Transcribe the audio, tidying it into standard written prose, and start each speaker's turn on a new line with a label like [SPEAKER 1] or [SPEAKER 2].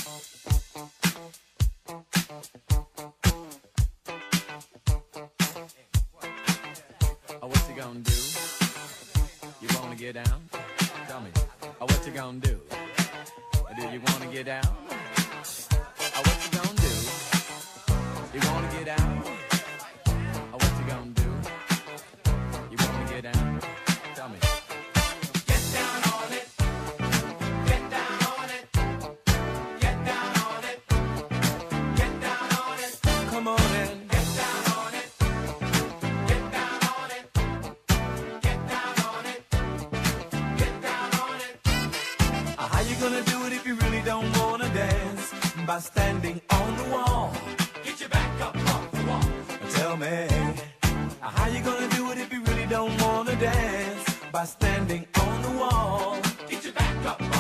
[SPEAKER 1] Oh, what you gonna do? You wanna get down? Tell me. Oh, what you gonna do? Do you wanna get down? Oh, what you gonna do? You wanna get down? Oh, what you gonna do? You wanna get down? Tell me. Get down on it. Get down on it. Get down on it. Get down on it. Come on in. Get down on it. Get down on it. Get down on it. Get down on it. How you gonna do it if you really don't wanna dance? By standing on the wall. Get your back up off the wall. Tell me, how you gonna do it if you really don't wanna dance? By standing on the wall. Get your back up.